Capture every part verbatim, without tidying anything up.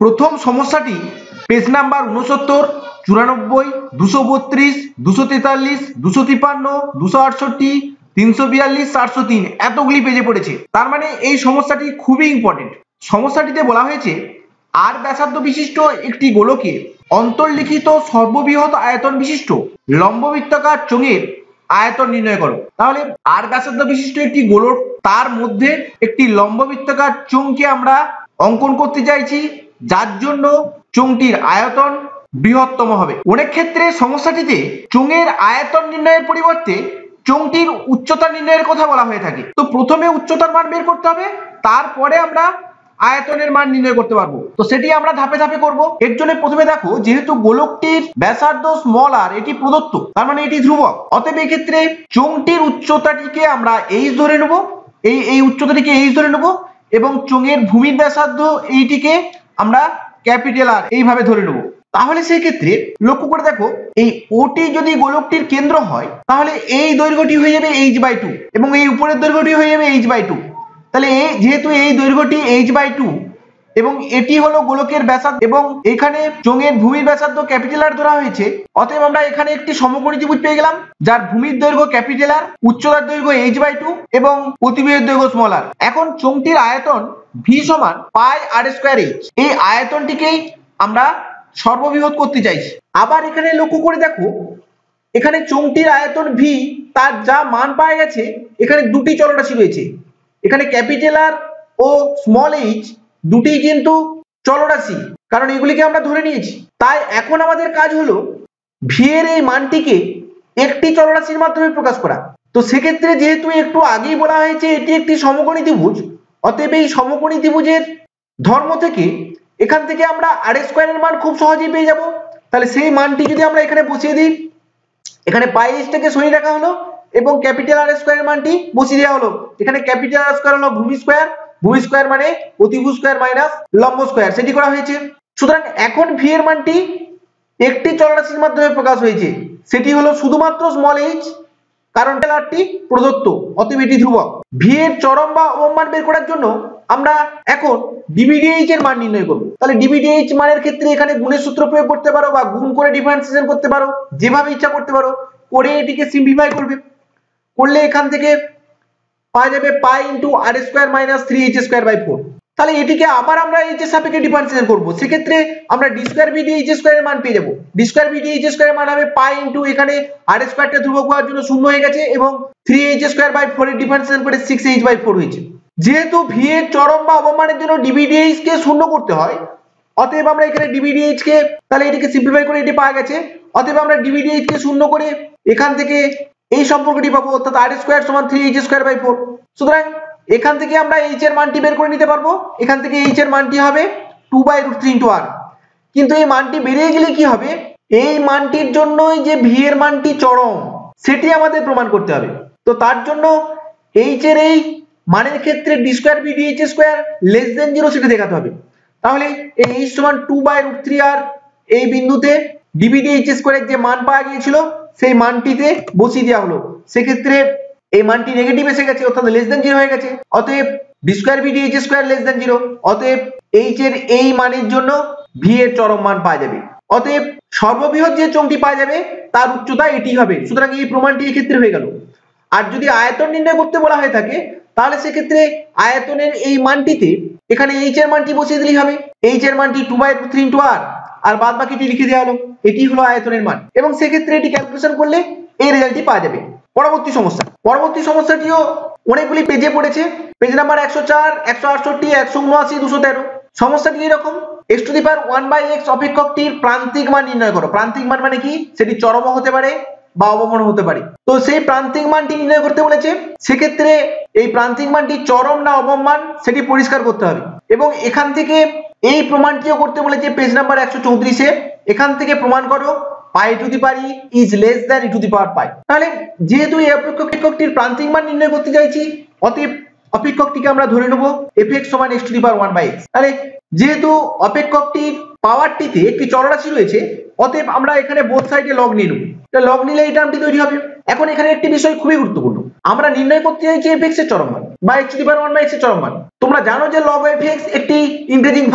প্রথম সমস্যাটি page number উনসত্তর, চুরানব্বই, দুশো বত্রিশ, দুশো তেতাল্লিশ, দুশো তিপ্পান্ন, দুশো আটষট্টি, তিনশো বিয়াল্লিশ, চারশো তিন এতগুলি পেজে পড়েছে। তার মানে এই সমস্যাটি খুবই ইম্পর্টেন্ট। সমস্যাটিতে বলা হয়েছে আর ব্যাসার্ধ বিশিষ্ট একটি গোলকে অন্তর্লিখিত সর্ববৃহৎ আয়তন বিশিষ্ট লম্ববৃত্তাকার চোঙের আয়তন নির্ণয় করো। তাহলে আর ব্যাসার্ধ বিশিষ্ট একটি গোলক, তার মধ্যে একটি লম্ববৃত্তাকার চোঙকে আমরা অঙ্কন করতে চাইছি, যার জন্য চোঙটির আয়তন বৃহত্তম হবে। অনেক ক্ষেত্রে সমস্যাটিতে চোঙের আয়তন নির্ণয়ের পরিবর্তে চোঙটির উচ্চতা নির্ণয়ের কথা বলা হয়ে থাকে। তো প্রথমে উচ্চতার মান বের করতে হবে, তারপরে আমরা আয়তনের মান নির্ণয় করতে পারবো। তো সেটি আমরা ধাপে ধাপে করব। এর জন্য প্রথমে দেখো, যেহেতু গোলকটির ব্যাসার্ধ স্মল আর এটি প্রদত্ত, তার মানে এটি ধ্রুবক। অতএব এই ক্ষেত্রে চোঙটির উচ্চতাটিকে আমরা এইচ ধরে নেব, এই এই উচ্চতাটিকে এইচ ধরে নেব, এবং চোঙের ভূমির ব্যাসার্ধ এইটিকে আমরা ক্যাপিটাল আর এইভাবে ধরে নেব। তাহলে সেই ক্ষেত্রে লক্ষ্য করে দেখো, এই ওটি যদি গোলকটির কেন্দ্র হয়, তাহলে এই দৈর্ঘ্যটি হয়ে যাবে এইচ বাই টু এবং এই উপরের দৈর্ঘ্যটি হয়ে যাবে এইচ বাই টু। তাহলে এই যেহেতু এই দৈর্ঘ্যটি এইচ বাই টু এবং এটি হলো গোলকের ব্যাসার্ধ এবং এখানে চোঙের ভূমির ব্যাসার্ধ ক্যাপিটাল আর ধরা হয়েছে, অতএব আমরা এখানে একটি সমকোণী ত্রিভুজ পেয়ে গেলাম, যার ভূমির দৈর্ঘ্য ক্যাপিটাল আর, উচ্চতার দৈর্ঘ্য এইচ বাই টু এবং প্রতিবিম্বের দৈর্ঘ্য স্মল আর। এখন চোঙটির আয়তন ভি সমান পাই আর স্কয়ার এইচ, এই আয়তনটিকেই আমরা সর্ববৃহৎ করতে চাইছি। আবার এখানে লক্ষ্য করে দেখো, এখানে চোঙটির আয়তন ভি, তার যা মান পাওয়া গেছে, এখানে দুটি চলরাশি রয়েছে, এখানে ক্যাপিটাল আর ও স্মল এইচ দুটি কিন্তু চলরাশি, কারণ এগুলিকে আমরা ধরে নিয়েছি। তাই এখন আমাদের কাজ হলো ভি এর এই মানটিকে একটি চলরাশির মাধ্যমে প্রকাশ করা। তো সেক্ষেত্রে যেহেতু একটু আগেই বলা হয়েছে এটি একটি সমকোণী ত্রিভুজ, অতএব এই সমকোণী ত্রিভুজের ধর্ম থেকে এখান থেকে আমরা আর স্কয়ারের মান খুব সহজেই পেয়ে যাব। তাহলে সেই মানটি যদি আমরা এখানে বসিয়ে দিই, এখানে পাই এইচটাকে সরিয়ে রাখা হলো এবং ক্যাপিটাল আর স্কয়ারের মানটি বসিয়ে দেওয়া হলো। এখানে ক্যাপিটাল আর স্কয়ার হলো ভূমি স্কয়ার, ভূমি স্কয়ার মানে অতিভুজ স্কয়ার মাইনাস লম্ব স্কয়ার, সেটি করা হয়েছে। সুতরাং এখন ভি এর মানটি একটি চলরাশির মাধ্যমে প্রকাশ হয়েছে, সেটি হলো শুধুমাত্র স্মল এইচ, কারণ আরটি প্রদত্ত, অতএব এটি ধ্রুবক। ভি এর চরম বা অবম মান বের করার জন্য আমরা এখন ডিভিডিএইচ এর মান নির্ণয় করব। তাহলে ডিভিডিএইচ মানের ক্ষেত্রে এখানে গুণের সূত্র প্রয়োগ করতে পারো বা গুণ করে ডিফারেন্সিয়েশন করতে পারো, যেভাবে ইচ্ছা করতে পারো, করে এটিকে সিম্পলিফাই করবে। করলে এখান থেকে পাওয়া যাবে pi into R square minus three H square by four. তাহলে এটিকে আবার আমরা এইচ এর সাপেক্ষে ডিফারেন্সিয়েশন করব, সেক্ষেত্রে আমরা D square B D H square এর মান পেয়ে যাব। D square B D H square এর মান হবে পাই ইন্টু এখানে আর স্কয়ারটা ধ্রুবক হওয়ার জন্য শূন্য হয়ে গেছে এবং three H square by four এর ডিফারেন্সিয়েশন করে সিক্স এইচ বাই ফোর হয়েছে। যেহেতু ভি এর চরম বা অবমানের জন্য ডিভিডিএইচ কে শূন্য করতে হয়, অতএব আমরা এখানে ডিভিডিএইচ কে, তাহলে এটিকে সিম্পলিফাই করে এটি পাওয়া গেছে, অতএব আমরা ডিভিডিএইচ কে শূন্য করে এখান থেকে এই সম্পর্কটি পাবো, অর্থাৎ আর স্কয়ার সমান three H square by four. সুতরাং এখান থেকে আমরা এইচ এর মানটি বের করে নিতে পারবো। এখান থেকে এইচ এর মানটি হবে two by root three into r. কিন্তু এই মানটি বেরিয়ে গেলে কি হবে, এই মানটির জন্যই যে ভি এর মানটি চরম, সেটি আমাদের প্রমাণ করতে হবে। তো তার জন্য এইচ এর এই মানের ক্ষেত্রে d square B D H square less than zero সেটা দেখাতে হবে। তাহলে এই এইচ সমান two by root three r এই বিন্দুতে ডিভিডিএইচ স্কয়ারের যে মান পাওয়া গিয়েছিল সেই মানটিতে বসিয়ে দেওয়া হলো, সেক্ষেত্রে এই মানটি নেগেটিভ এসে গেছে, অর্থাৎ লেস দেন জিরো হয়ে গেছে। অতএব d square B D H square less than zero, অতএব এইচ এর এই মানের জন্য ভি এর চরম মান পাওয়া যাবে। অতএব সর্ববৃহৎ যে চোঙটি পাওয়া যাবে তার উচ্চতা এটি হবে। সুতরাং এই প্রমাণটি এই ক্ষেত্রে হয়ে গেল। আর যদি আয়তন নির্ণয় করতে বলা হয়ে থাকে, তাহলে সেক্ষেত্রে আয়তনের এই মানটিতে এখানে এইচ এর মানটি বসিয়ে দিলেই হবে। এইচ এর মানটি two by root three into r, আর বাদ বাকিটি লিখে দেওয়া হলো, এটি হলো আয়তনের মান, এবং সেক্ষেত্রে এটি ক্যালকুলেশন করলে এই রেজাল্টটি পাওয়া যাবে। পরবর্তী সমস্যা, পরবর্তী সমস্যাটিও অনেকগুলি পেজে পড়েছে, পেজ নাম্বার একশো চার, একশো আটষট্টি, একশো উনআশি, দুশো তেরো। সমস্যাটি এরকম, x to the power one by x অপেক্ষকটির প্রান্তিক মান নির্ণয় করো। প্রান্তিক মান মানে কি, সেটি চরম হতে পারে বা অবমন হতে পারে। তো সেই প্রান্তিক মানটি নির্ণয় করতে বলেছে, সেক্ষেত্রে এই প্রান্তিক মানটি চরম না অবম মান সেটি পরিষ্কার করতে হবে, এবং এখান থেকে এই প্রমাণটিও করতে বলেছে পেজ নাম্বার একশো চৌত্রিশে। এখান থেকে প্রমাণ করো pi to the power e is less than e to the power pi. তাহলে যেহেতু এই অপেক্ষকটির প্রান্তিক মান নির্ণয় করতে চাইছি, অতএব অপেক্ষকটিকে আমরা ধরে নেব এফ এক্স সমান x to the power one by x. তাহলে যেহেতু অপেক্ষকটির পাওয়ারটিতে একটি চলরাশি রয়েছে, অতএব আমরা এখানে বোথ সাইডে লগ নিয়ে নেব। লগ নিলে এই টার্মটি তৈরি হবে। এখন এখানে একটি বিষয় খুবই গুরুত্বপূর্ণ, আমরা নির্ণয় করতে চাইছি এফ এক্স এর চরম মান বা x to the power one by x এর চরম মান। তোমরা জানো যে লগ এফ এক্স একটি ইনক্রিজিং ফাংশন,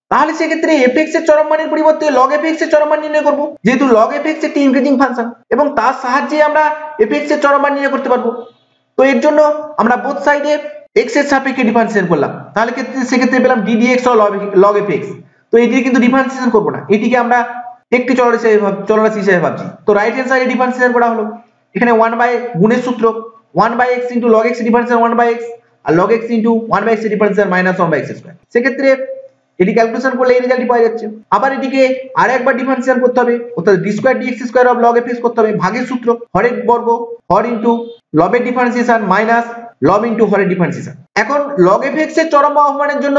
তাহলে সেক্ষেত্রে এফএক্স এর চরম মানের পরিবর্তে লগ এফএক্স এর চরম মান নির্ণয় করব, যেহেতু লগ এফএক্স একটি ইনক্রিজিং ফাংশন এবং তার সাহায্যে আমরা এফএক্স এর চরম মান নির্ণয় করতে পারবো। তো এর জন্য আমরা বোথ সাইডে এক্স এর সাপেক্ষে ডিফারেন্সিয়েট করলাম, তাহলে সেক্ষেত্রে পেলাম d d x of log f x. তো এটি কিন্তু ডিফারেন্সিয়েশন করব না, এটিকে আমরা একটি চলরাশি চলরাশি হিসেবে ভাবছি। তো রাইট হ্যান্ড সাইডে ডিফারেন্সিয়েশন করা হলো, এখানে ওয়ান বাই গুণের সূত্র one by x into log x differentiation one by x আর log x into one by x differentiation minus one by x square. সেক্ষেত্রে এটি ক্যালকুলেশন করলে এই রেজাল্টটি পাওয়া যাচ্ছে। আবার এটিকে আর একবার ডিফারেন্সিয়েশন করতে হবে, অর্থাৎ d square d x square of log f x করতে হবে, ভাগের সূত্র হরের বর্গ হর ইন্টু লবের ডিফারেন্সিয়েশন মাইনাস লব ইন্টু হরের ডিফারেন্সিয়েশন। এখন লগ এফএক্স এর চরম আহ্বানের জন্য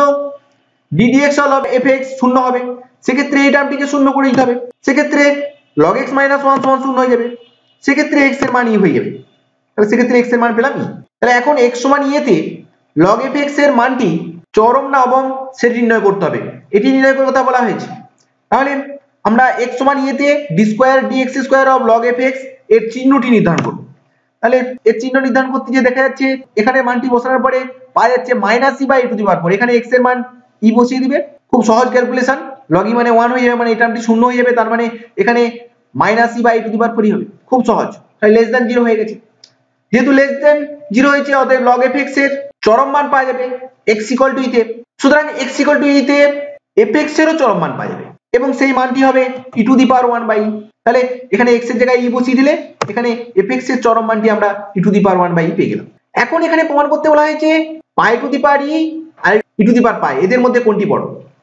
ডি ডিএক্স অফ লব এফএক্স শূন্য হবে, সেক্ষেত্রে এই টার্মটিকে শূন্য করে দিতে হবে, সেক্ষেত্রে লগ এক্স মাইনাস ওয়ান সমান শূন্য হয়ে যাবে, সেক্ষেত্রে এক্স এর মান ই হয়ে যাবে। তাহলে সেক্ষেত্রে এক্স এর মান পেলাম ই। তাহলে এখন এক্স সমান ই তে লগ এফএক্স এর মানটি চরম না অবম সেটি নির্ণয় করতে হবে, এটি নির্ণয় করার কথা বলা হয়েছে। তাহলে আমরা এক্স সমান ই তে d square d x square of log f x এর চিহ্নটি নির্ধারণ করব। তাহলে এর চিহ্ন নির্ধারণ করতে গিয়ে দেখা যাচ্ছে এখানে মানটি বসানোর পরে পাওয়া যাচ্ছে minus e by to the power four, এখানে এক্স এর মান ই বসিয়ে দিবে, খুব সহজ ক্যালকুলেশন। লগ ই মানে ওয়ান হয়ে যাবে, মানে এই টার্মটি শূন্য হয়ে যাবে, তার মানে এখানে minus e by to the power four হবে, খুব সহজ। তাহলে লেস দ্যান জিরো হয়ে গেছে, যেহেতু লেস দ্যান জিরো হয়েছে অতএব লগ এফএক্স এর চরম মান পাওয়া যাবে x ইকুয়াল টু ই তে। সুতরাং x ইকুয়াল টু ই তে fx এরও চরম মান পাওয়া যাবে এবং সেই মানটি হবে e to the power one by. তাহলে এখানে x এর জায়গায় e বসিয়ে দিলে এখানে fx এর চরম মানটি আমরা e to the power one by পেয়ে গেলাম। এখন এখানে প্রমাণ করতে বলা হয়েছে pi to the power e আর e to the power pi এদের মধ্যে কোনটি বড়,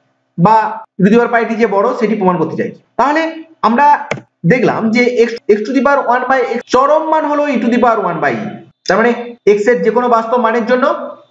বা e টু দি পাওয়ার পাইটি যে বড় সেটি প্রমাণ করতে চাই। তাহলে আমরা দেখলাম যে x x to the power one by x চরম মান হলো e to the power one by, তার মানে x এর যে কোনো বাস্তব মানের জন্য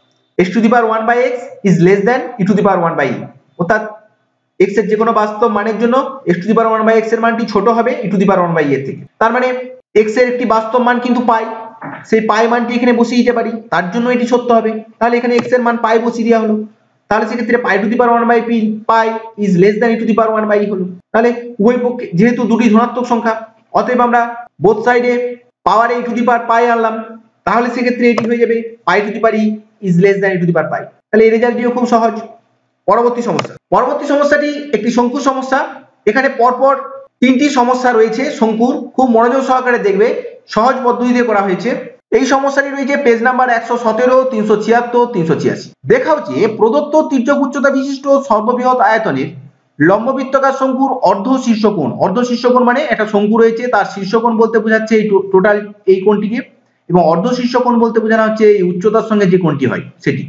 x to the power one by x is less than e to the power one by, অর্থাৎ x এর যে কোনো বাস্তব মানের জন্য x to the power one by x এর মানটি ছোট হবে e to the power one by এর থেকে। তার মানে x এর একটি বাস্তব মান কিন্তু পাই, সেই পাই মানটি এখানে বসিয়ে দিতে পারি, তার জন্য এটি সত্য হবে। তাহলে এখানে x এর মান পাই বসিয়ে দেওয়া হলো, তাহলে সেক্ষেত্রে pi to the power one by p pi is less than e to the power one by হলো। তাহলে উভয় পক্ষে যেহেতু দুটি ধনাত্মক সংখ্যা অতএব আমরা বোথ সাইডে পাওয়ার e টু দি পাওয়ার পাই আনলাম, তাহলে সেক্ষেত্রে এটি হয়ে যাবে pi to the power e is less than e to the power pi. তাহলে এই রেজাল্টটিও খুব সহজ। পরবর্তী সমস্যা, পরবর্তী সমস্যাটি একটি শঙ্কুর সমস্যা। এখানে পরপর তিনটি সমস্যা রয়েছে শঙ্কুর, খুব মনোযোগ সহকারে দেখবে, সহজ পদ্ধতিতে করা হয়েছে। এই সমস্যাটি রয়েছে পেজ নাম্বার একশো সতেরো তিনশো ছিয়াত্তর তিনশো ছিয়াশি। দেখাও যে প্রদত্ত তির্যক উচ্চতা বিশিষ্ট সর্ববৃহৎ আয়তনের লম্ববৃত্তাকার শঙ্কুর অর্ধ শীর্ষকোণ, অর্ধ শীর্ষকোণ মানে একটা শঙ্কু রয়েছে তার শীর্ষকোণ বলতে বোঝাচ্ছে এই টোটাল এই কোণটিকে, এবং অর্ধ শীর্ষকোণ বলতে বোঝানো হচ্ছে এই উচ্চতার সঙ্গে যে কোণটি হয় সেটি।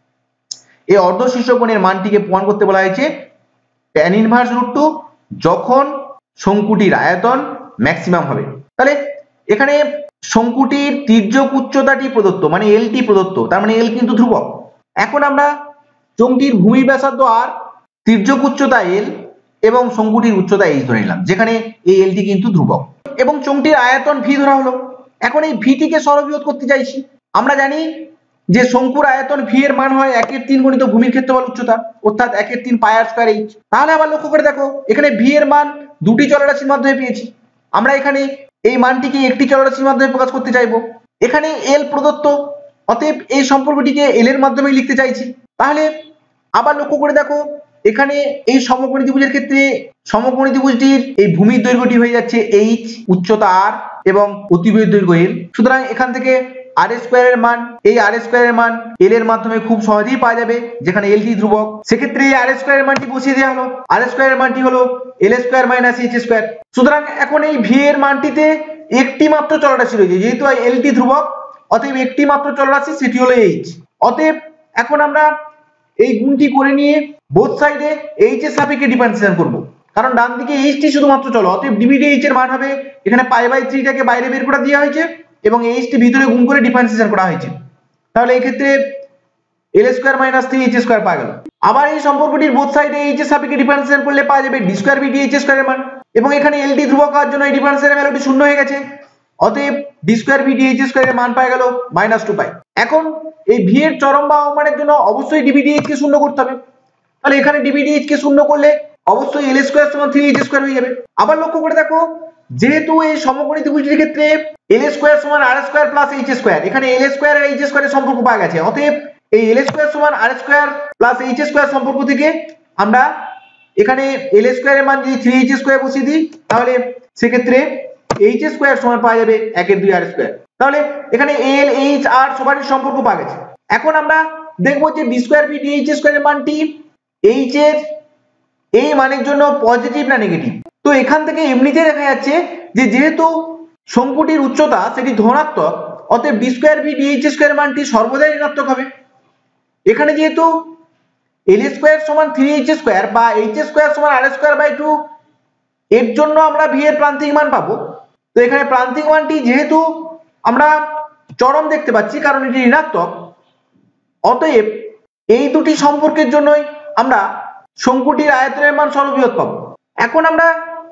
এই অর্ধ শীর্ষকোণের মানটিকে প্রমাণ করতে বলা হয়েছে tan ইনভার্স রুট টু যখন শঙ্কুটির আয়তন ম্যাক্সিমাম হবে। তাহলে এখানে শঙ্কুটির তির্যক উচ্চতাটি প্রদত্ত, মানে এল টি প্রদত্ত, তার মানে এল কিন্তু ধ্রুবক। এখন আমরা চোঙটির ভূমি ব্যাসার্ধ আর, তির্যক উচ্চতা এল এবং শঙ্কুটির উচ্চতা এইচ ধরে নিলাম, যেখানে এই এলটি কিন্তু ধ্রুবক, এবং চোঙটির আয়তন ভি ধরা হলো। এখন এই ভিটিকে সরবৃহৎ করতে চাইছি। আমরা জানি যে শঙ্কুর আয়তন ভি এর মান হয় একের তিন গণিত ভূমির ক্ষেত্রফল উচ্চতা, অর্থাৎ একের তিন পাই আর স্কয়ার এইচ। তাহলে আবার লক্ষ্য করে দেখো এখানে ভি এর মান দুটি চলরাশির মাধ্যমে পেয়েছি, আমরা এখানে এই মানটিকে একটি চলরাশির মাধ্যমে প্রকাশ করতে চাইবো। এখানে এল প্রদত্ত, অতএব এই সম্পর্কটিকে এল এর মাধ্যমে লিখতে চাইছি। তাহলে আবার লক্ষ্য করে দেখো এখানে এই সমকোণী ত্রিভুজের ক্ষেত্রে সমকোণী ত্রিভুজটির এই ভূমির দৈর্ঘ্যটি হয়ে যাচ্ছে এইচ, উচ্চতা আর এবং অতিভুজের দৈর্ঘ্য এল। সুতরাং এখান থেকে আর স্কয়ার এর মান, এই আর স্কয়ার এর মান এল এর মাধ্যমে খুব সহজেই পাওয়া যাবে, যেখানে এল টি ধ্রুবক। সেক্ষেত্রে এই আর স্কয়ার এর মানটি বসিয়ে দেওয়া হলো, আর স্কয়ার এর মানটি হলো l square minus h square. সুতরাং এখন এই ভি এর মানটিতে একটি মাত্র চলরাশি রয়েছে, যেহেতু এল টি ধ্রুবক অতএব একটি মাত্র চলরাশি সেটি হলো এইচ। অতএব এখন আমরা এই গুণটি করে নিয়ে বোথ সাইডে এইচ এর সাপেক্ষে ডিফারেন্সিয়েশন করব, কারণ ডান দিকে এইচ টি শুধুমাত্র চলো, অতএব ডিভিডি এইচ এর মান হবে এখানে পাই বাই থ্রি টাকে বাইরে বের করে দেওয়া হয়েছে এবং এইচ টি ভিতরে গুণ করে ডিফারেন্সিয়েশন করা হয়েছে। তাহলে এই ক্ষেত্রে l square minus three H square পাওয়া গেল। আবার এই সম্পর্কটির বোথ সাইডে এইচ এর সাপেক্ষে ডিফারেন্সিয়েশন করলে পাওয়া যাবে d square B D H square এর মান, এবং এখানে এল টি ধ্রুবক হওয়ার জন্য এই ডিফারেন্সিয়েশনের ভ্যালুটি শূন্য হয়ে গেছে, অতএব d square B D H square এর মান পাওয়া গেল মাইনাস টু পাই। এখন এই ভি এর চরম বা অবমানের জন্য অবশ্যই ডিভিডিএইচ কে শূন্য করতে হবে। তাহলে এখানে ডিভিডিএইচ কে শূন্য করলে অবশ্যই এল স্কয়ার সমান থ্রি এইচ স্কয়ার হয়ে যাবে। আবার লক্ষ্য করে দেখো যেহেতু এই সমকোণী ত্রিভুজটির ক্ষেত্রে এল স্কয়ার সমান r square plus h square, এখানে এল স্কয়ার আর এইচ স্কয়ারের সম্পর্ক পাওয়া গেছে, অতএব এই এল স্কয়ার সমান r square plus h square সম্পর্ক থেকে আমরা এখানে এল স্কোয়ারের মান যদি থ্রি এইচ স্কোয়ার বসিয়ে দিই তাহলে সেক্ষেত্রে এইচ স্কোয়ার সমান পাওয়া যাবে একের দুই আর স্কোয়ার। তাহলে এখানে এল এইচ আর সবারই সম্পর্ক পাওয়া গেছে। এখন আমরা দেখবো যে d square v D h স্কোয়ারের মানটি এইচ এর এই মানের জন্য পজিটিভ না নেগেটিভ। তো এখান থেকে এমনিতে দেখা যাচ্ছে যে যেহেতু শঙ্কুটির উচ্চতা সেটি ধনাত্মক, অতএব d square v D h square মানটি সর্বদাই ঋণাত্মক হবে। এখানে যেহেতু এল স্কোয়ার সমান থ্রি এইচ স্কোয়ার বা এইচ স্কোয়ার সমান আর স্কোয়ার বাই টু, এর জন্য আমরা ভি এর প্রান্তিক মান পাবো। তো এখানে প্রান্তিক মানটি যেহেতু আমরা চরম দেখতে পাচ্ছি কারণ এটি ঋণাত্মক, অতএব এই দুটি সম্পর্কের জন্যই আমরা শঙ্কুটির আয়তনের মান সর্ববৃহৎ পাবো। এখন আমরা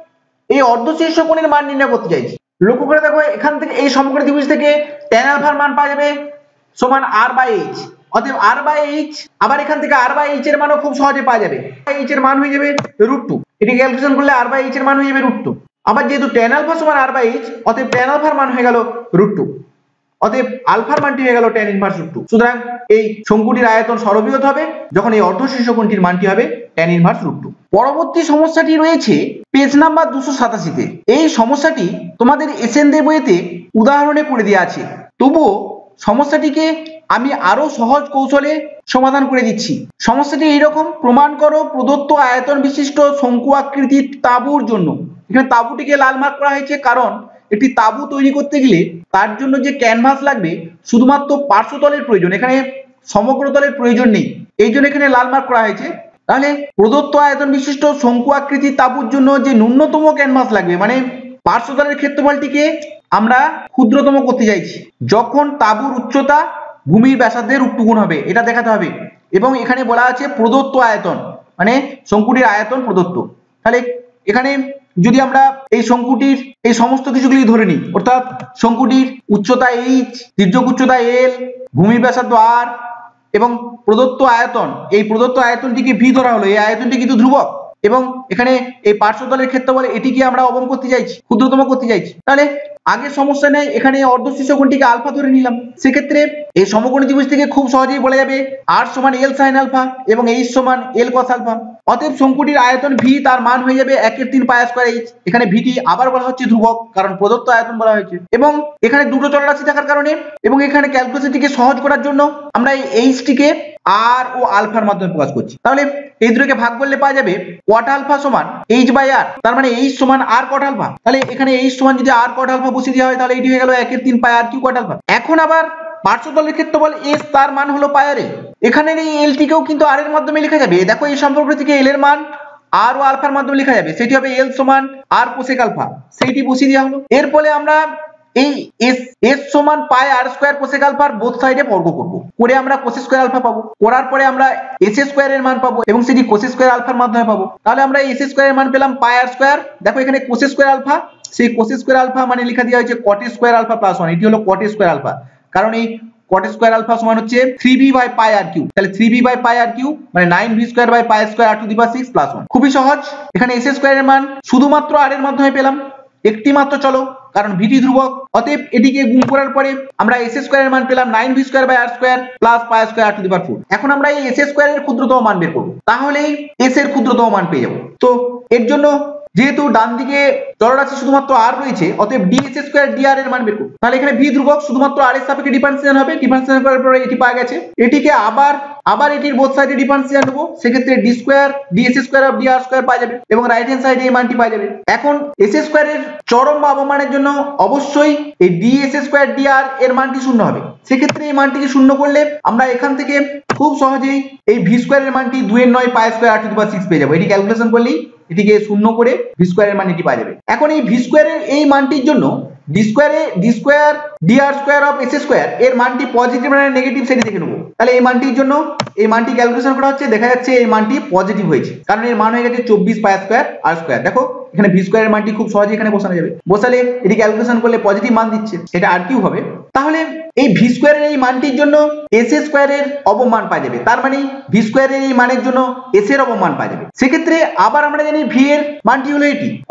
এই অর্ধশীর্ষ কোণের মান নির্ণয় করতে চাইছি। লক্ষ্য করে দেখো এখান থেকে এই সমগ্র ত্রিভুজ থেকে tan আলফার মান পাওয়া যাবে সমান আর বাই এইচ। অতএব আর বাই এইচ, আবার এখান থেকে আর বাই এইচ এর মানও খুব সহজে পাওয়া যাবে। এইচ এর মান হয়ে যাবে রুট টু, এটি ক্যালকুলেশন করলে আর বাই এইচ এর মান হয়ে যাবে রুট টু। আবার যেহেতু tan আলফা সমান আর বাই এইচ, অতএব tan আলফার মান হয়ে গেল রুট টু, অতএব আলফার মানটি হয়ে গেল tan ইনভার্স রুট টু। সুতরাং এই শঙ্কুটির আয়তন সর্ববৃহৎ হবে যখন এই অর্ধশীর্ষ কোণটির মানটি হবে tan ইনভার্স রুট টু। পরবর্তী সমস্যাটি রয়েছে পেজ নাম্বার দুশো সাতাশিতে। এই সমস্যাটি তোমাদের এসএনদের বইতে উদাহরণে করে দেওয়া আছে, তবুও সমস্যাটিকে আমি আরো সহজ কৌশলে সমাধান করে দিচ্ছি। সমস্যাটি এইরকম: প্রমাণ করো প্রদত্ত আয়তন বিশিষ্ট শঙ্কু আকৃতির তাঁবুর জন্য। এখানে তাঁবুটিকে লাল মার্ক করা হয়েছে কারণ একটি তাঁবু তৈরি করতে গেলে তার জন্য যে ক্যানভাস লাগবে শুধুমাত্র পার্শ্বতলের প্রয়োজন, এখানে সমগ্র তলের প্রয়োজন নেই, এই জন্য এখানে লাল মার্ক করা হয়েছে। তাহলে প্রদত্ত আয়তন বিশিষ্ট শঙ্কু আকৃতির তাঁবুর জন্য যে ন্যূনতম ক্যানভাস লাগবে, মানে পার্শ্বতলের ক্ষেত্রফলটিকে আমরা ক্ষুদ্রতম করতে চাইছি যখন তাঁবুর উচ্চতা ভূমির ব্যাসার্ধের রুট টু গুণ হবে, এটা দেখাতে হবে। এবং এখানে বলা আছে প্রদত্ত আয়তন, মানে শঙ্কুটির আয়তন প্রদত্ত। তাহলে এখানে যদি আমরা এই শঙ্কুটির এই সমস্ত কিছুগুলি ধরে নিই, অর্থাৎ শঙ্কুটির উচ্চতা এইচ, তির্যক উচ্চতা এল, ভূমি ব্যাসার্ধ আর এবং প্রদত্ত আয়তন, এই প্রদত্ত আয়তনটিকে ভি ধরা হলো, এই আয়তনটি কিন্তু ধ্রুবক এবং এখানে এই পার্শ্বতলের ক্ষেত্রফল এটিকে আমরা অবম করতে চাইছি, ক্ষুদ্রতম করতে চাইছি। তাহলে আগের সমস্যা নেই, এখানে অর্ধশীর্ষ কোণটিকে আলফা ধরে নিলাম। সেক্ষেত্রে এই সমকোণী ত্রিভুজ থেকে খুব সহজেই বলা যাবে আর সমান এল সাইন আলফা এবং এইচ সমান এল কস আলফা। অতএব শঙ্কুটির আয়তন ভি, তার মান হয়ে যাবে একের তিন পাই স্কয়ার এইচ। এখানে ভিটি আবার বলা হচ্ছে ধ্রুবক কারণ প্রদত্ত আয়তন বলা হয়েছে এবং এখানে দুটো চলরাশি থাকার কারণে এবং এখানে ক্যালকুলেশনটিকে সহজ করার জন্য আমরা এই এইচটিকে আর ও আলফার মাধ্যমে প্রকাশ করছি। তাহলে এই দুটোকে ভাগ করলে পাওয়া যাবে কট আলফা সমান এইচ বাই আর, তার মানে এইচ সমান আর কট আলফা। তাহলে এখানে এইচ সমান যদি আর কট আলফা বসিয়ে দেওয়া হয় তাহলে এটি হয়ে গেল একের তিন পাই আর কিউ কট আলফা। এখন আবার পার্শ্বতলের ক্ষেত্রফল এস, তার মান হলো পাই আর এ। এখানে এই এল টিকেও কিন্তু আর এর মাধ্যমে লেখা যাবে। দেখো এই সম্পর্ক থেকে এল এর মান আর ও আলফার মাধ্যমে লেখা যাবে, সেটি হবে এল সমান আর কোসেক আলফা, সেইটি বসিয়ে দেওয়া হলো। এর ফলে আমরা এই এস এস সমান পাই আর স্কয়ার কোসেক আলফার বোথ সাইডে বর্গ করব, করে আমরা কোসেক স্কয়ার আলফা পাবো। করার পরে আমরা এস স্কয়ার এর মান পাবো এবং সেটি কোসেক স্কয়ার আলফার মাধ্যমে পাবো। তাহলে আমরা এস স্কয়ার এর মান পেলাম পাই আর স্কয়ার। দেখো এখানে কোসেক স্কয়ার আলফা, সেই কোসেক স্কয়ার আলফা মানে লেখা দেওয়া হয়েছে cot square alpha plus one, এটি হলো কট স্কয়ার আলফা কারণ এই কট স্কয়ার আলফা সমান হচ্ছে three v by pi r cube. তাহলে three v by pi r cube মানে nine v square by pi square r to the power six plus one. খুবই সহজ। এখানে এস স্কয়ার এর মান শুধুমাত্র আর এর মাধ্যমে পেলাম, একটি মাত্র চলো কারণ ভিটি ধ্রুবক, অতএব এটিকে গুণ করার পরে আমরা এস স্কয়ার এর মান পেলাম nine v square by r square plus pi square r to the power four. এখন আমরা এই এস স্কয়ার এর ক্ষুদ্রতম মান বের করব, তাহলেই এস এর ক্ষুদ্রতম মান পেয়ে যাব। তো এর জন্য যেহেতু ডান দিকে চলরাশি শুধুমাত্র আর রয়েছে, অতএব d s square d r এর মান বের করব। তাহলে এখানে ভি ধ্রুবক, শুধুমাত্র আর এর সাপেক্ষে ডিফারেন্সিয়েশন হবে, ডিফারেন্সিয়েশন করার পরে এটি পাওয়া গেছে। এটিকে আবার আবার এটির বোথ সাইডে ডিফারেন্সিয়েশন নেব, সেক্ষেত্রে d square d s square of d r square পাওয়া যাবে এবং রাইট হ্যান্ড সাইডে এই মানটি পাওয়া যাবে। এখন এস স্কয়ার এর চরম বা অবমানের জন্য অবশ্যই এই d s square d r এর মানটি শূন্য হবে। সেক্ষেত্রে এই মানটিকে শূন্য করলে আমরা এখান থেকে খুব সহজেই এই ভি স্কয়ার এর মানটি দুই এর নয় pi square r to the power six পেয়ে যাবো। এটি ক্যালকুলেশন করলেই এটিকে শূন্য করে ভি স্কয়ার এর মান এটি পাওয়া যাবে। এখন এই ভি স্কয়ার এর এই মানটির জন্য ডি স্কয়ার এ d square d r square of s square এর মানটি পজিটিভ না নেগেটিভ সেটি দেখে নেব। তাহলে এই মানটির জন্য এই মানটি ক্যালকুলেশন করা হচ্ছে, দেখা যাচ্ছে এই মানটি পজিটিভ হয়েছে কারণ এর মান হয়ে গেছে চব্বিশ পাই স্কয়ার আর স্কয়ার। দেখো এখানে ভি স্কয়ার এর মানটি খুব সহজেই এখানে বসানো যাবে, বসালে এটি ক্যালকুলেশন করলে পজিটিভ মান দিচ্ছে, এটা আর কিউ হবে। তাহলে এই ভি স্কয়ার এর এই মানটির জন্য এস স্কয়ার এর অবমান পাওয়া যাবে, তার মানে ভি স্কয়ার এর এই মানের জন্য এস এর অবমান পাওয়া যাবে। সেক্ষেত্রে আবার আমরা জানি ভি এর মানটি হলো এটি, অতএব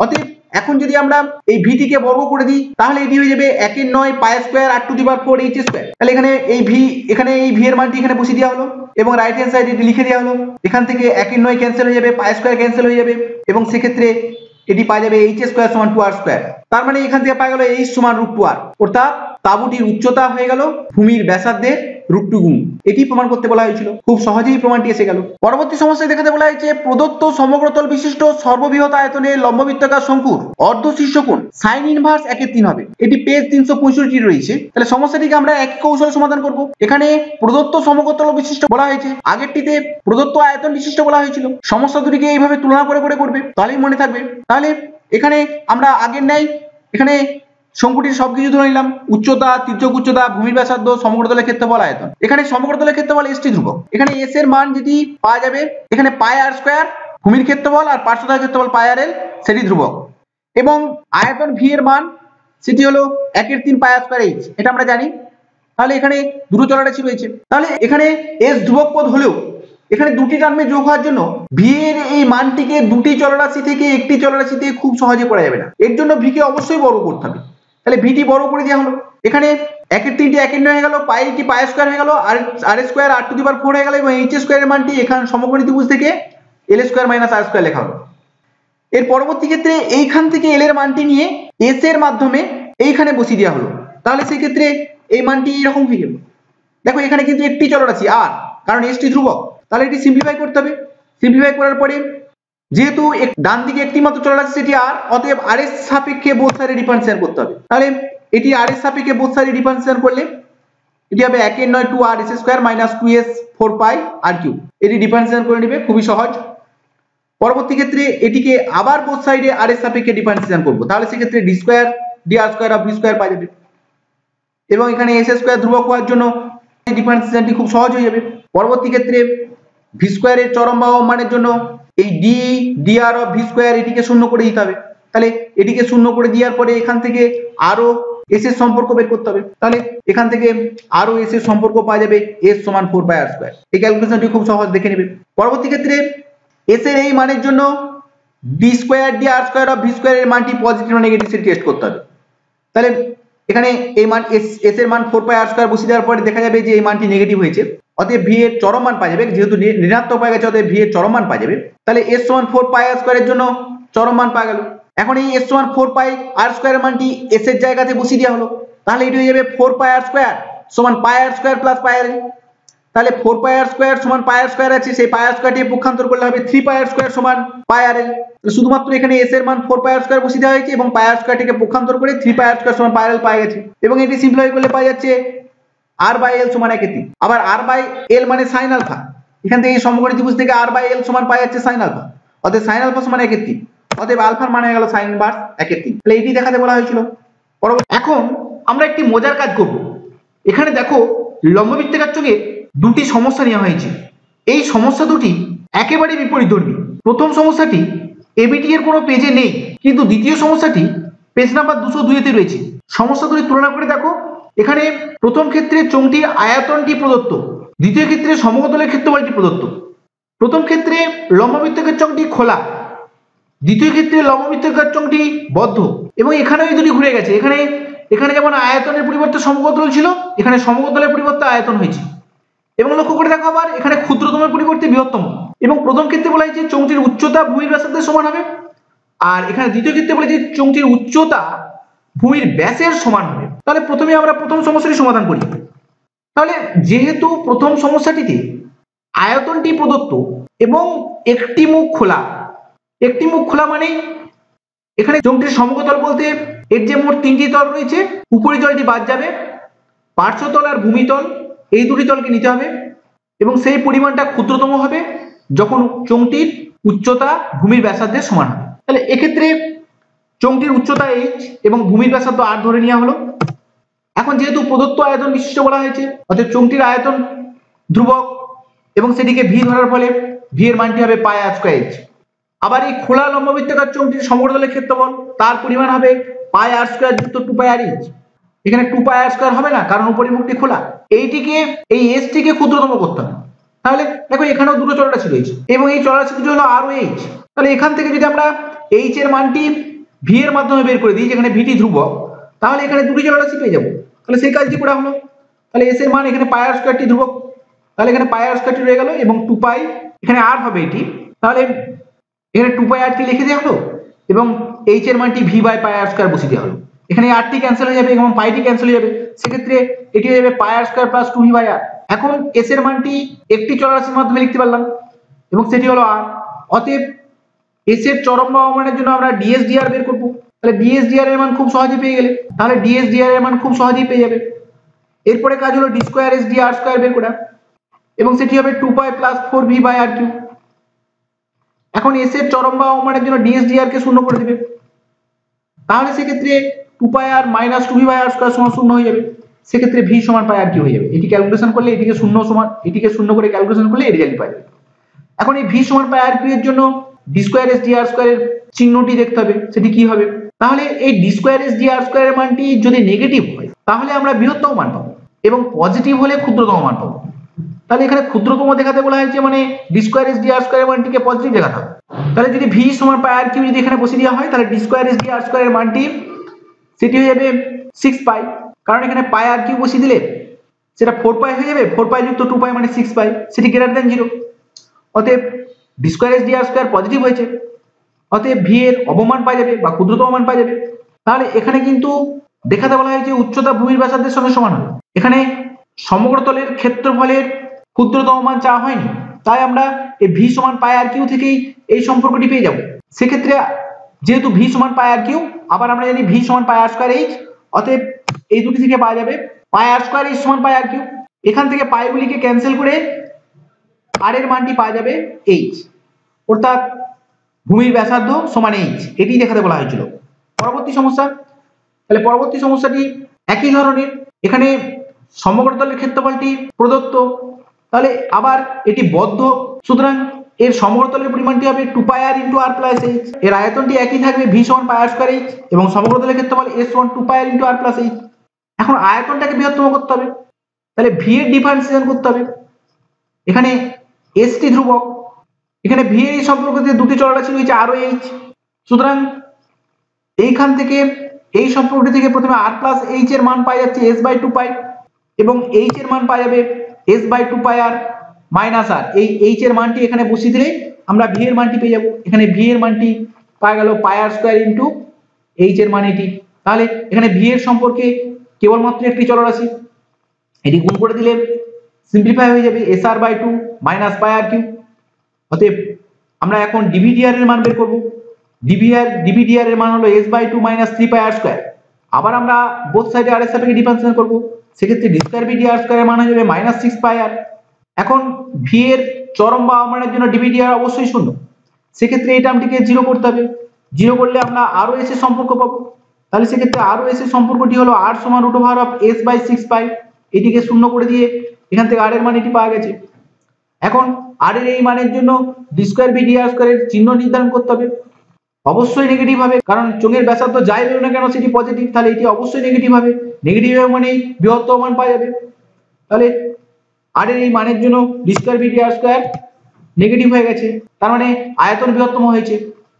এখন যদি আমরা এই ভিটি কে বর্গ করে দিই তাহলে এটি হয়ে যাবে একের নয় pi square r to the power four h square. তাহলে এখানে এই ভি এখানে এই ভি এর মানটি এখানে বসিয়ে দেওয়া হলো এবং রাইট হ্যান্ড সাইড এটি লিখে দেওয়া হলো। এখান থেকে একের নয় ক্যান্সেল হয়ে যাবে, পাই স্কোয়ার ক্যান্সেল হয়ে যাবে এবং সেক্ষেত্রে এটি পাওয়া যাবে এইচ স্কোয়ার সমান টু আর স্কোয়ার। তার মানে এখান থেকে পাওয়া গেল এইচ সমান রুট টু আর, অর্থাৎ তাঁবুটির উচ্চতা হয়ে গেল ভূমির ব্যাসার্ধের রুট টু গুণ। এটি প্রমাণ করতে বলা হয়েছিল, খুব সহজেই প্রমাণটি এসে গেল। পরবর্তী সমস্যায় দেখাতে বলা হয়েছে প্রদত্ত সমগ্রতল বিশিষ্ট সর্ববৃহৎ আয়তনের লম্ববৃত্তাকার শঙ্কুর অর্ধ শীর্ষকোণ সাইন ইনভার্স একের তিন হবে। এটি পেজ তিনশো পঁয়ষট্টি রয়েছে। তাহলে সমস্যাটিকে আমরা একই কৌশলে সমাধান করব। এখানে প্রদত্ত সমগ্রতল বিশিষ্ট বলা হয়েছে, আগেরটিতে প্রদত্ত আয়তন বিশিষ্ট বলা হয়েছিল। সমস্যা দুটিকে এইভাবে তুলনা করে করে করবে, তাহলেই মনে থাকবে। তাহলে এখানে আমরা আগের ন্যায় এখানে শঙ্কুটির সবকিছু ধরে নিলাম, উচ্চতা, তির্যক উচ্চতা, ভূমির ব্যাসার্ধ, সমগ্রতলের ক্ষেত্রফল, আয়তন। এখানে সমগ্রতলের ক্ষেত্রফল এস টি ধ্রুবক। এখানে এস এর মান যেটি পাওয়া যাবে এখানে পাই আর স্কোয়ার, ভূমির ক্ষেত্রফল আর পার্শ্বতলের ক্ষেত্রফল পাই আর এল, সেটি ধ্রুবক। এবং আয়তন ভি এর মান সেটি হলো একের তিন পাই আর স্কোয়ার এইচ, এটা আমরা জানি। তাহলে এখানে দুটো চলরাশি রয়েছে। তাহলে এখানে এস ধ্রুবক পদ হলেও এখানে দুটি টার্মে যোগ হওয়ার জন্য ভি এর এই মানটিকে দুটি চলরাশি থেকে একটি চলরাশিতে খুব সহজে করা যাবে না। এর জন্য ভি কে অবশ্যই বর্গ করতে হবে। তাহলে ভিটি বড় করে দেওয়া হলো। এখানে একের তিনটি একের নয় হয়ে গেল, পাইটি পাই স্কোয়ার হয়ে গেল, আর r square r to the power four হয়ে গেল এবং এইচ স্কোয়ারের মানটি এখানে সমকোণী ত্রিভুজ থেকে l square minus r square লেখা হলো। এর পরবর্তী ক্ষেত্রে এইখান থেকে এল এর মানটি নিয়ে এস এর মাধ্যমে এইখানে বসিয়ে দেওয়া হলো। তাহলে সেই ক্ষেত্রে এই মানটি এরকম হয়ে গেল। দেখো এখানে কিন্তু একটি চলরাশি আর, কারণ এস টি ধ্রুবক। তাহলে এটি সিম্পলিফাই করতে হবে। সিম্পলিফাই করার পরে যেহেতু ডান দিকে একটি মাত্র চলরাশি সেটি আর, অতএব আর এর সাপেক্ষে বোথ সাইডে ডিফারেন্সিয়েট করতে হবে। তাহলে এটি আর এর সাপেক্ষে বোথ সাইডে ডিফারেন্সিয়েট করলে এটি হবে একের নয় two r s square minus two s four pi r cube. এটি ডিফারেন্সিয়েট করে নেবে, খুবই সহজ। পরবর্তী ক্ষেত্রে এটিকে আবার বোথ সাইডে আর এর সাপেক্ষে ডিফারেন্সিয়েট করব। তাহলে সেক্ষেত্রে d square d r square of v square পাওয়া যাবে এবং এখানে এস স্কোয়ার ধ্রুবক হওয়ার জন্য ডিফারেন্সিয়েশনটি খুব সহজ হয়ে যাবে। পরবর্তী ক্ষেত্রে ভি স্কোয়ারের চরম বাহু মানের জন্য এই d d r of v square এটিকে শূন্য করে দিতে হবে। তাহলে এটিকে শূন্য করে দেওয়ার পরে এখান থেকে আরো এস এর সম্পর্ক বের করতে হবে। তাহলে এখান থেকে আরো এস এর সম্পর্ক পাওয়া যাবে এস সমান ফোর পাই আর স্কোয়ার। এই ক্যালকুলেশনটি খুব সহজ, দেখে নেবে। পরবর্তী ক্ষেত্রে এস এর এই মানের জন্য d square d r square of v square এর মানটি পজিটিভ না নেগেটিভ সেটি টেস্ট করতে হবে। তাহলে এখানে এই মান এস এস এর মান ফোর পাই আর স্কোয়ার বসিয়ে দেওয়ার পরে দেখা যাবে যে এই মানটি নেগেটিভ হয়েছে, অতএব ভি এর চরম মান পাওয়া যাবে। যেহেতু ঋণাত্মক পাওয়া গেছে অতএব ভি এর চরম মান পাওয়া যাবে। তাহলে এস সমান ফোর পাই আর স্কোয়ার এর জন্য চরম মান পাওয়া গেল। এখন এই এস সমান ফোর পাই আর স্কোয়ার এর মানটি এস এর জায়গাতে বসিয়ে দেওয়া হলো। তাহলে এটি হয়ে যাবে ফোর পাই আর স্কোয়ার সমান পাই আর স্কোয়ার প্লাস পাই আর। তাহলে ফোর পাই আর স্কোয়ার সমান পাই আর স্কোয়ার আছে, সেই পাই আর স্কোয়ারটি পক্ষান্তর করলে হবে থ্রি পাই আর স্কোয়ার সমান পাই আর এল। শুধুমাত্র এখানে এস এর মান ফোর পাই আর স্কোয়ার বসিয়ে দেওয়া হয়েছে এবং পাই আর স্কোয়ারটিকে পক্ষান্তর করে থ্রি পাই আর স্কোয়ার সমান পাই আর এল পাওয়া গেছে এবং এটি সিম্পলিফাই করলে পাওয়া যাচ্ছে আর বাই এল সমান একের তিন। আবার আর বাই এল মানে সাইন আলফা, এখান থেকে এই সমকোণী ত্রিভুজ থেকে আর বাই এল সমান পাওয়া যাচ্ছে সাইন আলফা, অতএব সাইন আলফা সমান একের তিন, অতএব আলফার মান হয়ে গেল সাইন ইনভার্স একের তিন। তাহলে এটি দেখাতে বলা হয়েছিল। এখন আমরা একটি মজার কাজ করব। এখানে দেখো লম্ববৃত্তাকার চোখে দুটি সমস্যা নেওয়া হয়েছে। এই সমস্যা দুটি একেবারে বিপরীতধর্মী। প্রথম সমস্যাটি এবিটি এর কোনো পেজে নেই, কিন্তু দ্বিতীয় সমস্যাটি পেজ নাম্বার দুশো দুইতে রয়েছে। সমস্যা দুটি তুলনা করে দেখো। এখানে প্রথম ক্ষেত্রে চোঙটির আয়তনটি প্রদত্ত, দ্বিতীয় ক্ষেত্রে সমতলের ক্ষেত্রফলটি প্রদত্ত। প্রথম ক্ষেত্রে লম্ববৃত্তাকার চোঙটি খোলা, দ্বিতীয় ক্ষেত্রে লম্ববৃত্তাকার চোঙটি বদ্ধ এবং এখানেও এই দুটি ঘুরে গেছে। এখানে এখানে যেমন আয়তনের পরিবর্তে সমতল ছিল, এখানে সমতলের পরিবর্তে আয়তন হয়েছে। এবং লক্ষ্য করে দেখো আবার এখানে ক্ষুদ্রতমের পরিবর্তে বৃহত্তম। এবং প্রথম ক্ষেত্রে বলা হয়েছে চোঙটির উচ্চতা ভূমির ব্যাসার্ধের সমান হবে, আর এখানে দ্বিতীয় ক্ষেত্রে বলেছে চোঙটির উচ্চতা ভূমির ব্যাসের সমান হবে। তাহলে প্রথমে আমরা প্রথম সমস্যাটি সমাধান করি। তাহলে যেহেতু প্রথম সমস্যাটিতে আয়তনটি প্রদত্ত এবং একটি মুখ খোলা, একটি মুখ খোলা মানে এখানে চোঙটির সমতল বলতে এর যে মোট তিনটি তল রয়েছে, উপরি তলটি বাদ যাবে, পার্শ্বতল আর ভূমিতল এই দুটি তলকে নিতে হবে এবং সেই পরিমাণটা ক্ষুদ্রতম হবে যখন চোঙটির উচ্চতা ভূমির ব্যাসার্ধের সমান হবে। তাহলে এক্ষেত্রে চোঙটির উচ্চতা এইচ এবং ভূমির ব্যাসার্ধ আর ধরে নেওয়া হলো। এখন যেহেতু প্রদত্ত আয়তন বিশিষ্ট বলা হয়েছে, অর্থাৎ চোঙটির আয়তন ধ্রুবক এবং সেটিকে ভি ধরার ফলে ভি এর মানটি হবে পাই আর স্কোয়ার এইচ। আবার এই খোলা লম্ববৃত্তাকার চোঙটির সমতলের ক্ষেত্রফল তার পরিমাণ হবে পাই আর স্কোয়ার যুক্ত টু পাই আর এইচ। এখানে টু পাই আর স্কোয়ার হবে না, কারণ উপরিমুখটি খোলা। এইটিকে এই এস টিকে ক্ষুদ্রতম করতে হবে। তাহলে দেখো এখানেও দুটো চলরাশি রয়েছে এবং এই চলরাশি দুটো হলো আর ও এইচ। তাহলে এখান থেকে যদি আমরা এইচ এর মানটি ভি এর মাধ্যমে বের করে দিই, যেখানে ভিটি ধ্রুবক, তাহলে এখানে দুটি চলরাশি পেয়ে যাবো। তাহলে সেই কাজটি করা হলো। তাহলে এস এর মান এখানে পাই আর স্কয়ারটি ধ্রুবক, তাহলে এখানে পাই আর স্কয়ারটি রয়ে গেল এবং টু পাই এখানে আর হবে এটি, তাহলে এখানে টু পাই আর টি লিখে দেওয়া হলো এবং এইচ এর মানটি v by pi r square বসিয়ে দেওয়া হলো। এখানে আর টি ক্যান্সেল হয়ে যাবে এবং পাইটি ক্যান্সেল হয়ে যাবে, সেক্ষেত্রে এটি হয়ে যাবে pi r square plus two v by r. এখন এস এর মানটি একটি চলরাশির মাধ্যমে লিখতে পারলাম এবং সেটি হলো আর। অতএব এস এর চরম বা অবমানের জন্য আমরা ডিএস ডিআর বের করবো। তাহলে ডিএস ডিআর এর মান খুব সহজে পেয়ে গেলে, তাহলে ডিএস ডিআর এর মান খুব সহজেই পেয়ে যাবে। এরপরে কাজ হলো d square s d r square বের করা এবং সেটি হবে two pi plus four v by r cube. এখন এস এর চরম বা অবমানের জন্য ডিএস ডিআর কে শূন্য করে দিবে, তাহলে সেক্ষেত্রে two pi r minus two v by r square সমান শূন্য হয়ে যাবে, সেক্ষেত্রে ভি সমান পাই আর কিউ হয়ে যাবে। এটি ক্যালকুলেশন করলে এটিকে শূন্য সমান এটিকে শূন্য করে ক্যালকুলেশন করলে এই রেজাল্ট পাওয়া যাবে। এখন এই ভি সমান পাই আর কিউ এর জন্য d square s d r square এর চিহ্নটি দেখতে হবে, সেটি কি হবে। তাহলে এই d square s d r square এর মানটি যদি নেগেটিভ হয় তাহলে আমরা বৃহত্তম মান পাবো এবং পজিটিভ হলে ক্ষুদ্রতম মান পাবো। তাহলে এখানে ক্ষুদ্রতম দেখাতে বলা হয়েছে, মানে d square s d r square এর মানটিকে পজিটিভ দেখাতে হবে। তাহলে যদি ভি সমান পাই আর কিউ যদি এখানে বসিয়ে দেওয়া হয়, তাহলে d square s d r square এর মানটি সেটি হয়ে যাবে সিক্স পাই, কারণ এখানে পাই আর কিউ বসিয়ে দিলে সেটা ফোর পাই হয়ে যাবে, ফোর পাই যুক্ত টু পাই মানে সিক্স পাই, সেটি গ্রেটার দেন জিরো। অতএব d square s d r square positive হয়েছে, অতএব ভি এর অবমান পাওয়া যাবে বা ক্ষুদ্রতম মান পাওয়া যাবে। তাহলে এখানে কিন্তু দেখাতে বলা হয়েছে উচ্চতা ভূমির ব্যাসার্ধের সঙ্গে সমান হবে, এখানে সমগ্রতলের ক্ষেত্রফলের ক্ষুদ্রতম মান চাওয়া হয়নি, তাই আমরা এই ভি সমান পাই আর কিউ থেকেই এই সম্পর্কটি পেয়ে যাব। সেক্ষেত্রে যেহেতু ভি সমান পাই আর কিউ, আবার আমরা জানি ভি সমান পাই আর স্কয়ার এইচ, অতএব এই দুটি থেকে পাওয়া যাবে পাই আর স্কয়ার এইচ সমান পাই আর কিউ। এখান থেকে পাইগুলিকে ক্যান্সেল করে আর এর মানটি পাওয়া যাবে এইচ, অর্থাৎ ভূমির ব্যাসার্ধ সমান এইচ, এটি দেখাতে বলা হয়েছিল। পরবর্তী সমস্যা, তাহলে পরবর্তী সমস্যাটি একই ধরনের, এখানে সমগ্রতলের ক্ষেত্রফলটি প্রদত্ত, তাহলে আবার এটি বদ্ধ, সুতরাং এর সমগ্রতলের পরিমাণটি হবে two pi r into r plus h, এর আয়তনটি একই থাকবে ভি সমান পাই আর স্কয়ার এইচ এবং সমগ্রতলের ক্ষেত্রফল এস সমান two pi r into r plus h. এখন আয়তনটাকে বৃহত্তম করতে হবে, তাহলে ভি এর ডিফারেন্সিয়েশন করতে হবে। এখানে এস টি ধ্রুবক, এখানে ভি এর সম্পর্কতে দুটি চলরাশি রয়েছে আর ও এইচ, সুতরাং এইখান থেকে এই সম্পর্কটি থেকে প্রথমে আর প্লাস এইচ এর মান পাওয়া যাচ্ছে এস বাই টু পাই এবং এইচ এর মান পাওয়া যাবে s by two pi r minus r. এই এইচ এর মানটি এখানে বসিয়ে দিলে আমরা ভি এর মানটি পেয়ে যাবো, এখানে ভি এর মানটি পাওয়া গেল pi r square into h এর মান এটি। তাহলে এখানে ভি এর সম্পর্কে কেবলমাত্র একটি চলরাশি, এটি গুণ করে দিলে সিম্পলিফাই হয়ে যাবে s r by two minus pi r q. অতএব আমরা এখন ডিভিডিআর এর মান বের করব, ডিভিআর ডিভিডিআর এর মান হলো s by two minus three pi r square. আবার আমরা বোথ সাইডে আর এর সাপেক্ষে ডিফারেন্সিয়েট করব, সেক্ষেত্রে d square B d r square এর মান হয়ে যাবে মাইনাস সিক্স পাই আর। এখন ভি এর চরম বা অবমানের জন্য ডিভিডিআর অবশ্যই শূন্য, সেক্ষেত্রে এই টার্মটিকে জিরো করতে হবে, জিরো করলে আমরা আর ও এস এর সম্পর্ক পাবো। তাহলে সেক্ষেত্রে আর ও এস এর সম্পর্কটি হলো আর সমান root over of s by six pi, এটিকে শূন্য করে দিয়ে এখান থেকে আর এর মান এটি পাওয়া গেছে। এখন আর এর এই মানের জন্য d square B d r square এর চিহ্ন নির্ধারণ করতে হবে, অবশ্যই নেগেটিভ হবে, কারণ চোঙের ব্যাসার্ধ যাই বেরো না কেন সেটি পজিটিভ, তাহলে এটি অবশ্যই নেগেটিভ হবে, নেগেটিভ হবে মানে বৃহত্তম মান পাওয়া যাবে। তাহলে আর এর এই মানের জন্য d square B d r square negative হয়ে গেছে, তার মানে আয়তন বৃহত্তম হয়েছে।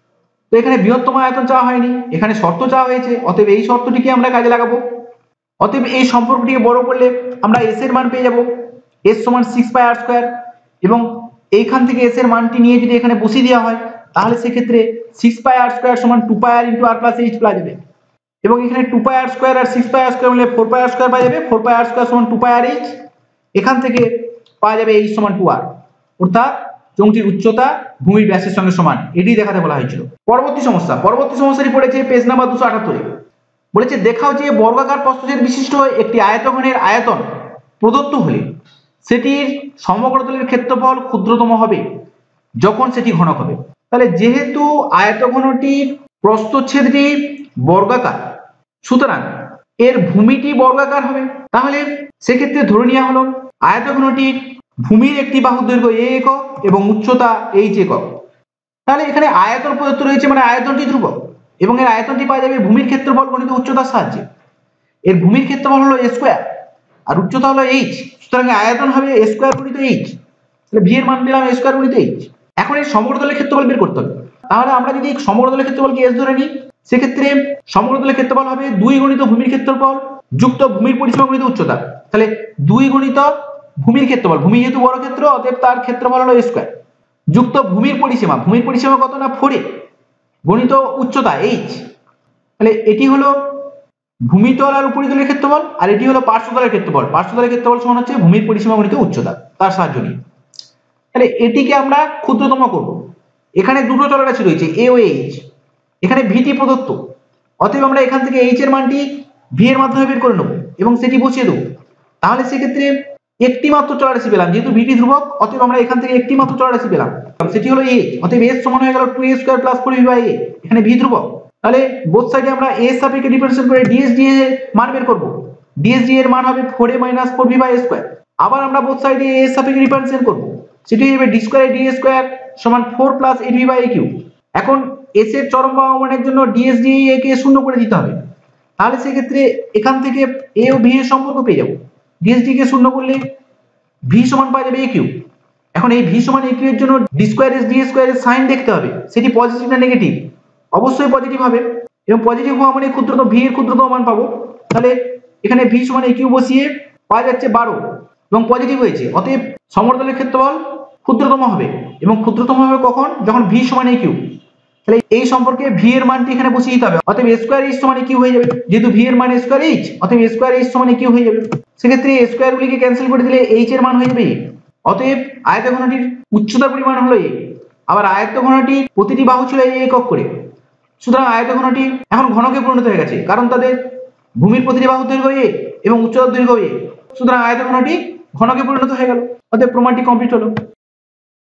তো এখানে বৃহত্তম আয়তন চাওয়া হয়নি, এখানে শর্ত চাওয়া হয়েছে, অতএব এই শর্তটিকে আমরা কাজে লাগাবো। অতএব এই সম্পর্কটিকে বড় করলে আমরা এস এর মান পেয়ে যাব এস সমান সিক্স পাই আর স্কয়ার, এবং এইখান থেকে এস এর মানটি নিয়ে যদি এখানে বসিয়ে দেওয়া হয় তাহলে সেক্ষেত্রে সিক্স পাই আর স্কয়ার সমান two pi r into r plus h পাওয়া যাবে, এবং এখানে টু পাই আর স্কয়ার আর সিক্স পাই আর স্কয়ার মিলে ফোর পাই আর স্কয়ার পাওয়া যাবে, ফোর পাই আর স্কয়ার সমান টু পাই আর এইচ, এখান থেকে পাওয়া যাবে এইচ সমান টু আর, অর্থাৎ চোঙটির উচ্চতা ভূমির ব্যাসের সঙ্গে সমান, এটি দেখাতে বলা হয়েছিল। পরবর্তী সমস্যা, পরবর্তী সমস্যাটি পড়েছে পেজ নাম্বার দুশো আটাত্তরে, বলেছে দেখাও যে বর্গাকার প্রস্থচ্ছেদ বিশিষ্ট একটি আয়তঘনের আয়তন প্রদত্ত হলে সেটির সমগ্রতলের ক্ষেত্রফল ক্ষুদ্রতম হবে যখন সেটি ঘনক হবে। তাহলে যেহেতু আয়তঘনটির প্রস্থচ্ছেদটি বর্গাকার, সুতরাং এর ভূমিটি বর্গাকার হবে, তাহলে সেক্ষেত্রে ধরে নেওয়া হলো আয়তঘনটির ভূমির একটি বাহুর দৈর্ঘ্য এ একক এবং উচ্চতা এইচ একক। তাহলে এখানে আয়তন প্রদত্ত রয়েছে মানে আয়তনটি ধ্রুবক, এবং এর আয়তনটি পাওয়া যাবে ভূমির ক্ষেত্রফল গণিত উচ্চতার সাহায্যে। এর ভূমির ক্ষেত্রফল হলো এ স্কয়ার আর উচ্চতা হলো এইচ, সুতরাং আয়তন হবে এ স্কয়ার গুণিত এইচ, তাহলে ভি এর মান পেলাম এ স্কয়ার গুণিত এইচ। এখন এই সমগ্রতলের ক্ষেত্রফল বের করতে হবে, তাহলে আমরা যদি সমগ্রতলের ক্ষেত্রফলকে এস ধরে নিই সেক্ষেত্রে সমগ্রতলের ক্ষেত্রফল হবে দুই গণিত ভূমির ক্ষেত্রফল যুক্ত ভূমির পরিসীমা গণিত উচ্চতা। তাহলে দুই গণিত ভূমির ক্ষেত্রফল, ভূমি যেহেতু বড় ক্ষেত্র অতএব তার ক্ষেত্রফল হলো a স্কয়ার যুক্ত ভূমির পরিসীমা, ভূমির পরিসীমা কত না ফোর এ গণিত উচ্চতা h। তাহলে এটি হলো ভূমিতল আর উপরিতলের ক্ষেত্রফল, আর এটি হলো পার্শ্বতলের ক্ষেত্রফল। পার্শ্বতলের ক্ষেত্রফল সমান হচ্ছে ভূমির পরিসীমা গণিত উচ্চতা, তার সাহায্য নিয়ে। তাহলে এটিকে আমরা ক্ষুদ্রতম করব। এখানে দুটো চলরাশি রয়েছে a ও h, এখানে ভিটি প্রদত্ত, অতএব আমরা এখান থেকে h এর মানটি v এর মাধ্যমে বের করে নেব এবং সেটি বসিয়ে দেবো। তাহলে সেক্ষেত্রে একটি মাত্র চলরাশি পেলাম, যেহেতু ভিটি ধ্রুবক অতএব আমরা এখান থেকে একটি মাত্র চলরাশি পেলাম, সেটি হলো a। অতএব s সমান হয়ে গেল two a square plus four b by a, এখানে v ধ্রুবক। তাহলে বোথ সাইডে আমরা a এর সাপেক্ষে ডিফারেন্সিয়েট করে ds d এর মান বের করব। ds d এর মান হবে four a minus four b by a square. আবার আমরা বোথ সাইডে a এর সাপেক্ষে ডিফারেন্সিয়েট করব, সেটি হবে d স্কয়ার d স্কয়ার সমান four plus eight b by a cube. এখন s এর চরম বাহু মানের জন্য ds d a কে শূন্য করে দিতে হবে। তাহলে সেক্ষেত্রে এখান থেকে a ও b এর সম্পর্ক পেয়ে যাব। ds d কে শূন্য করলে v সমান পাওয়া যাবে a কিউব। এখন এই v সমান a কিউব এর জন্য d square s d square এর সাইন দেখতে হবে, সেটি পজিটিভ না নেগেটিভ। অবশ্যই পজিটিভ হবে, এবং পজিটিভ হওয়া মানে ক্ষুদ্রতম v এর ক্ষুদ্রতম মান পাবো। তাহলে এখানে v সমান a কিউব বসিয়ে পাওয়া যাচ্ছে বারো এবং পজিটিভ হয়েছে, অতএব সমতলের ক্ষেত্রফল ক্ষুদ্রতম হবে, এবং ক্ষুদ্রতম হবে কখন, যখন v সমান a কিউব। তাহলে এই সম্পর্কে v এর মানটি এখানে বসিয়ে দিতে হবে, অতএব a স্কয়ার h সমান a কিউব হয়ে যাবে, যেহেতু v এর মান a স্কয়ার h অতএব a স্কয়ার h সমান a কিউব হয়ে যাবে। সেক্ষেত্রে a স্কয়ার গুলিকে ক্যান্সেল করে দিলে h এর মান হয়ে যাবে a। অতএব আয়তঘনটির উচ্চতার পরিমাণ হলো a, আবার আয়তঘনটি প্রতিটি বাহু ছিল a একক করে। সুতরাং আয়তঘনটি এখন ঘনকে পরিণত হয়ে গেছে, কারণ তাদের ভূমির প্রতিটি বাহুর দৈর্ঘ্য a এবং উচ্চতার দৈর্ঘ্য a। সুতরাং আয়তঘনটি ঘনকে পরিণত হয়ে গেল, অতএব প্রমাণটি কমপ্লিট হলো।